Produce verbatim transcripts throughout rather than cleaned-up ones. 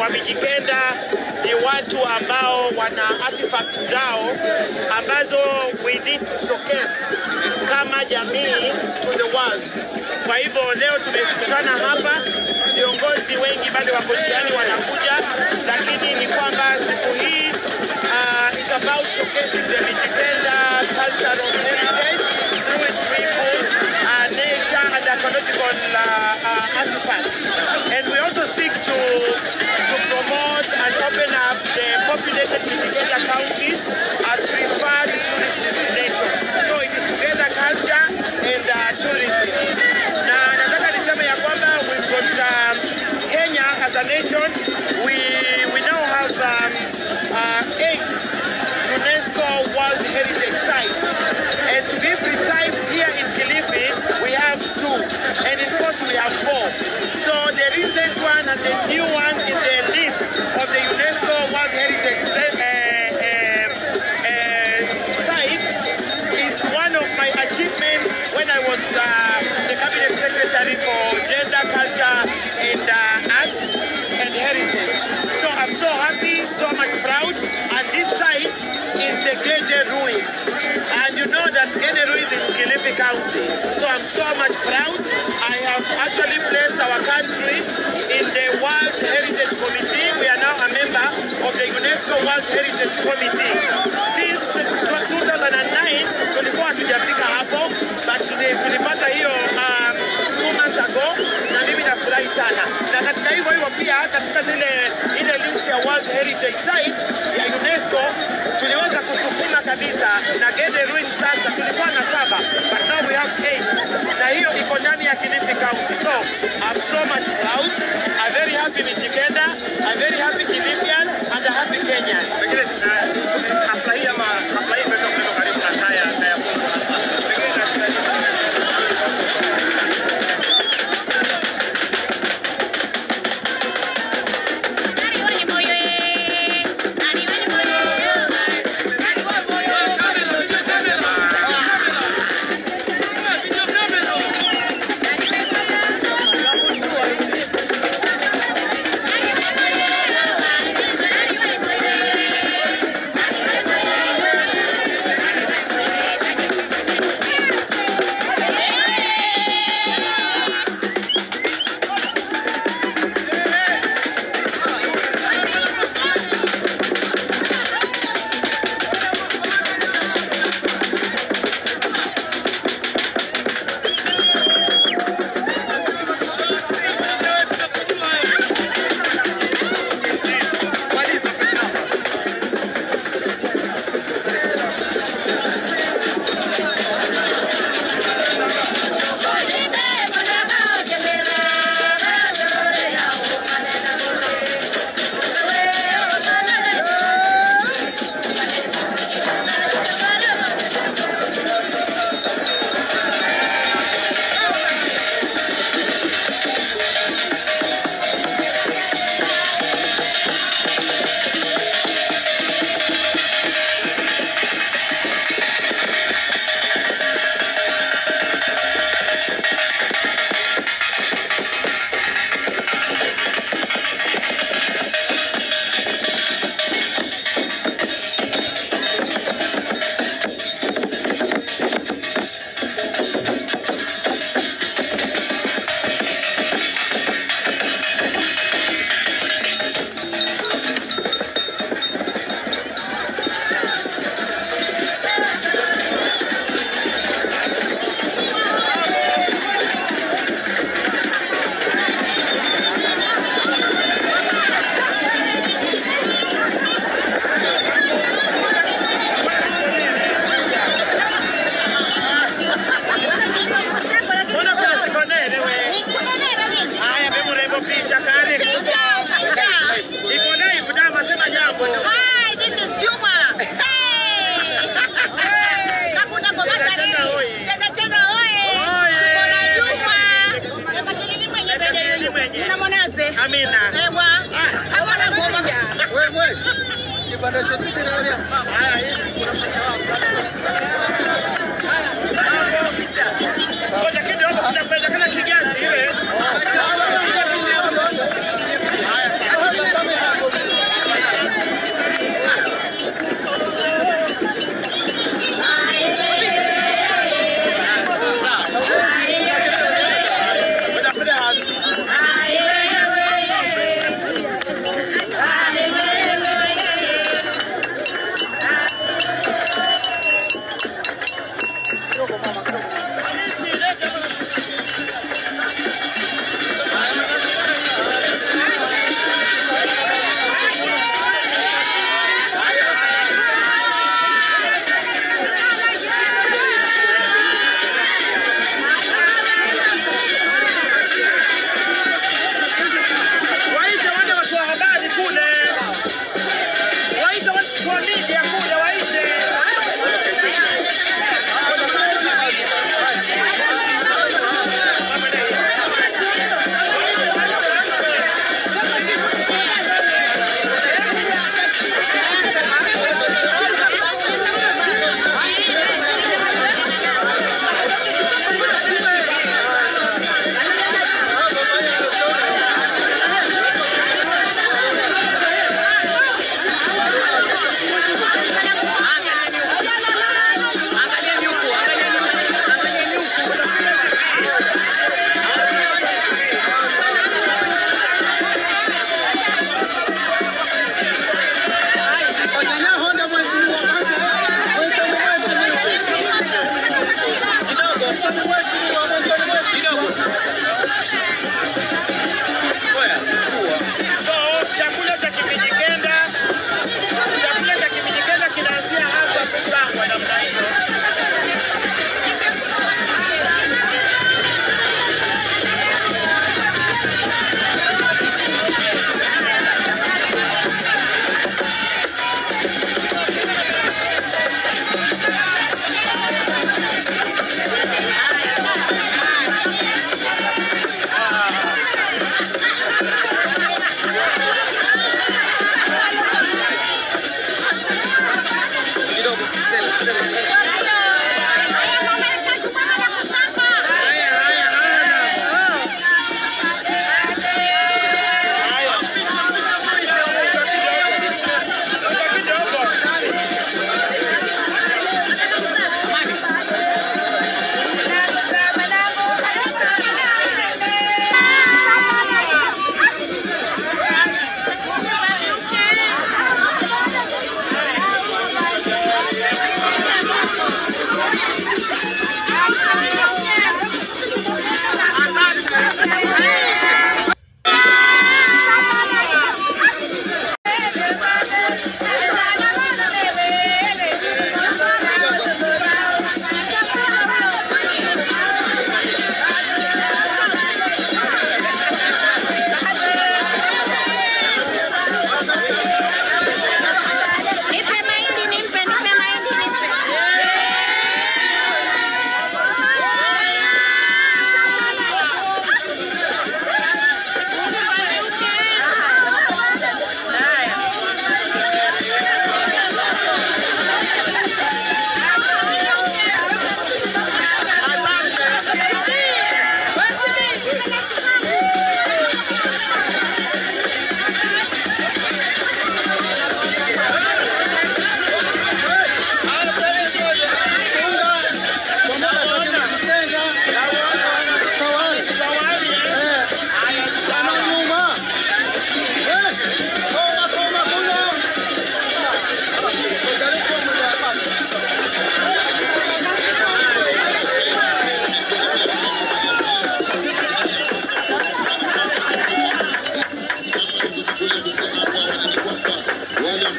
Wamijikenda ni watu ambao wana artifacts zao ambazo we need to showcase kama jamii to the world. Kwa hivyo leo tumekutana hapa, viongozi wengi bado wako njiani wanakuja, lakini ni kwamba siku hii uh, is about showcasing the Mijikenda cultural heritage through its people, uh, nature and ecological uh, uh, artifacts. And we also seek to, to promote and open up the populated Mijikenda counties as preferred tourist destinations. So it is together culture and uh, tourism. Na nataka niseme ya kwamba we've got um, Kenya as a nation. We we now have um, uh, eight UNESCO World Heritage Sites, and to be precise, here in Kilifi we have two, and in Coast we have four. So the recent one and the new one in the list of the UNESCO World Heritage uh, uh, uh, Sites is one of my achievements when I was uh, the Cabinet Secretary for Gender, Culture and uh, Arts and Heritage. So I'm so happy, so much proud, and this site is the Gede Ruins. And you know that Gede Ruins is in Kilifi County. So I'm so much proud. I have actually placed our country in the World Heritage Committee. We are now a member of the UNESCO World Heritage Committee. Since two thousand nine, tulikuwa hatujafika hapo, but tulipata hiyo um, two months ago, na mimi nafurahi sana. Na katika hivyo hivyo pia katika zile ile list ya World Heritage Site ya UNESCO tuliweza kusukuma kabisa, na Gede Ruins sasa tulikuwa na saba, but now we have eight. Na hiyo iko ndani ya Kilifi County. So I'm so much proud. I'm very happy Mijikenda, I'm very happy Kilifian, and a happy Kenyan. Pengine hafla hii ama hafla hii imeweza kuleta karibu na kaya kaya Amina. Ewa. Hawana ngoma. Wewe wewe. Kibanda chote kinaona. Haya hii kuna ngoja kidogo tunapenda kana kigazi ile. Haya.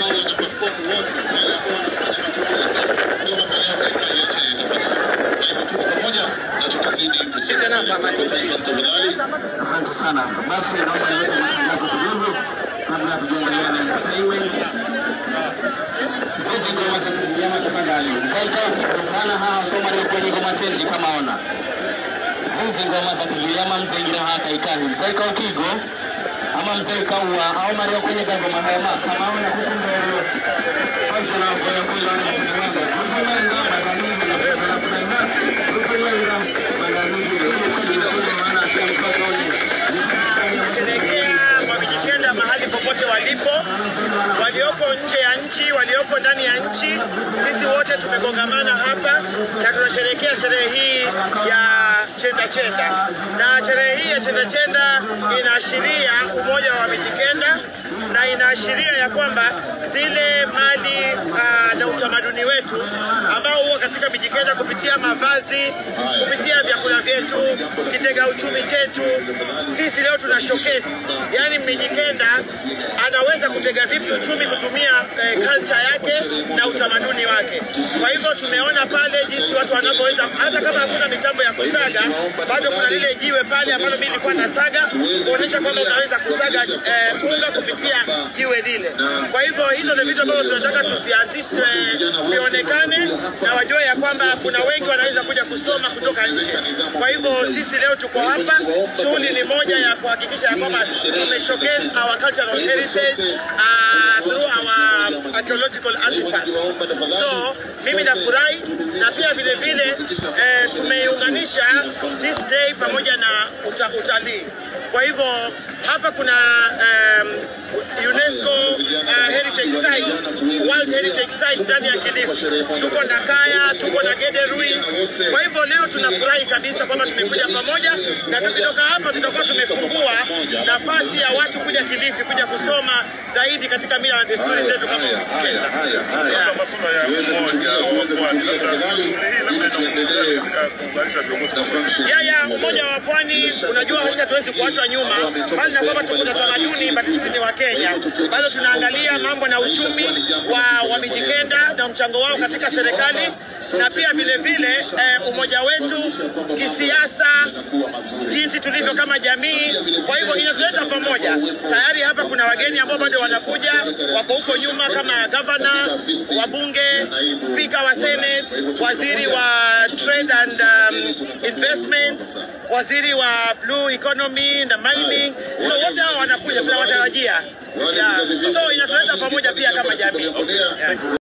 ambao wana perform wote, wale ambao wanafanya matukio ndio maana katika yote tafadhali. Hivyo tuko pamoja na tutazidi kusaidiana tafadhali. Asante sana. Basi naomba niweze matangazo kidogo kabla ya kuendelea na entertainment. Hizi ngoma za kijana tafadhali. Mzaika sana hawa soma ni kwenye ngoma tenzi kama ona. Hizi ngoma za kijana mzaika haka ikani. Mzaika ukigo ama mzaika wa au Mario kwenye ngoma haya kama ona huko ndio. Kwa hiyo na kwa kula na ngoma. Ngoma ngoma za nini na kuna kuna ngoma. Ngoma ngoma za nini. Wamejikenda mahali popote walipo, walioko nje ya nchi, walioko ndani ya nchi, sisi wote tumegongamana hapa na tunasherehekea sherehe hii ya Chenda Chenda. Na sherehe hii ya Chenda Chenda inaashiria umoja wa Wamijikenda na inaashiria ya kwamba zile mali uh, na utamaduni wetu ambao huwa katika Mijikenda kupitia mavazi, kupitia vyakula vyetu, kitega uchumi chetu, sisi leo tuna showcase. Yani Mijikenda anaweza kutega vipi uchumi kutumia eh, culture yake na utamaduni wake. Kwa hivyo tumeona pale jinsi watu wanavyoweza, hata kama hakuna mitambo ya kusaga, bado kuna lile jiwe pale ambalo mimi nilikuwa nasaga kuonyesha kwamba unaweza kusaga eh, unga kupitia jiwe lile. Kwa hivyo hizo ni vitu ambavyo tunataka tuvianzishe, vionekane na wajue ya kwamba kuna wengi wanaweza kuja kusoma kutoka nje. Kwa hivyo sisi leo tuko hapa, shughuli ni moja ya kuhakikisha ya kwamba tume showcase our cultural heritage uh, through our archaeological artifacts. So mimi nafurahi na pia vile vile eh, tumeunganisha this day pamoja na uta, utalii. Kwa hivyo hapa kuna um, UNESCO uh, Heritage Site, World Heritage Site ndani ya Kilifi. Tuko na Kaya, tuko na Gederui. Kwa hivyo leo tunafurahi kabisa kwamba tumekuja pamoja, na tukitoka hapa tutakuwa tumefungua nafasi ya watu kuja Kilifi kuja kusoma zaidi katika mila na desturi zetu kama Wamijikenda. Haya, tuweze kutulia, tuweze kutulia tafadhali ili tuendelee na function. Ya ya umoja wa Pwani, unajua hata tuwezi kuachwa nyuma, bali na kwamba tuko na tamaduni bado ni wa Kenya. Bado tunaangalia mambo na uchumi wa Wamijikenda na mchango wao katika serikali, na pia vile vile eh, umoja wetu kisiasa, jinsi tulivyo kama jamii. Kwa hivyo inatuleta pamoja. Tayari hapa kuna wageni ambao bado wanakuja, wako huko nyuma kama governor, wabunge, speaker wa Senate, waziri wa trade and um, investment, waziri wa blue economy na mining. So wote hao wanakuja, tunawatarajia. Yeah. So inatuleta pamoja pia kama jamii. Yeah.